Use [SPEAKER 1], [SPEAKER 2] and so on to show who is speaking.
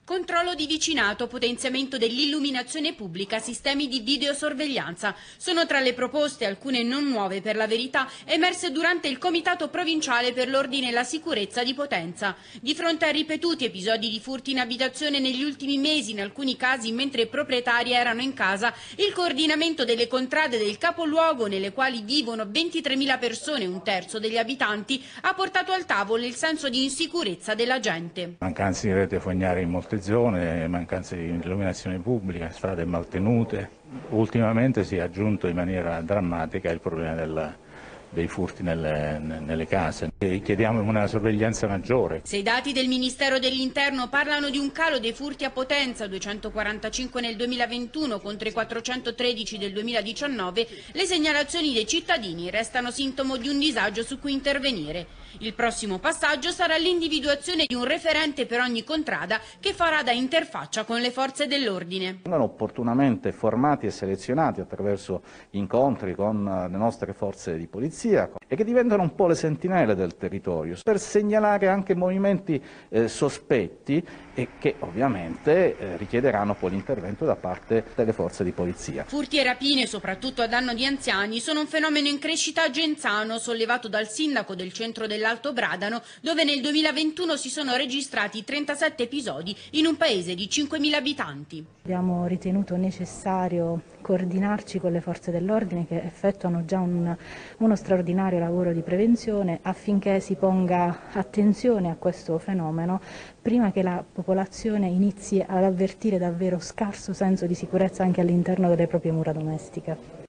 [SPEAKER 1] Controllo di vicinato, potenziamento dell'illuminazione pubblica, sistemi di videosorveglianza. Sono tra le proposte, alcune non nuove per la verità, emerse durante il Comitato Provinciale per l'Ordine e la Sicurezza di Potenza. Di fronte a ripetuti episodi di furti in abitazione negli ultimi mesi, in alcuni casi mentre i proprietari erano in casa, il coordinamento delle contrade del capoluogo, nelle quali vivono 23.000 persone, un terzo degli abitanti, ha portato al tavolo il senso di insicurezza della gente.
[SPEAKER 2] Mancanza di rete fognaria in molte zone, mancanza di illuminazione pubblica, strade maltenute. Ultimamente si è aggiunto in maniera drammatica il problema dei furti nelle case. Chiediamo una sorveglianza maggiore.
[SPEAKER 1] Se i dati del Ministero dell'Interno parlano di un calo dei furti a Potenza, 245 nel 2021 contro i 413 del 2019, le segnalazioni dei cittadini restano sintomo di un disagio su cui intervenire. Il prossimo passaggio sarà l'individuazione di un referente per ogni contrada che farà da interfaccia con le forze dell'ordine.
[SPEAKER 3] Vengono opportunamente formati e selezionati attraverso incontri con le nostre forze di polizia e che diventano un po' le sentinelle del territorio per segnalare anche movimenti sospetti e che ovviamente richiederanno poi l'intervento da parte delle forze di polizia.
[SPEAKER 1] Furti e rapine, soprattutto a danno di anziani, sono un fenomeno in crescita a Genzano, sollevato dal sindaco del centro dell'Alto Bradano, dove nel 2021 si sono registrati 37 episodi in un paese di 5.000 abitanti.
[SPEAKER 4] Abbiamo ritenuto necessario coordinarci con le forze dell'ordine che effettuano già uno straordinario lavoro di prevenzione affinché si ponga attenzione a questo fenomeno prima che la popolazione inizi ad avvertire davvero scarso senso di sicurezza anche all'interno delle proprie mura domestiche.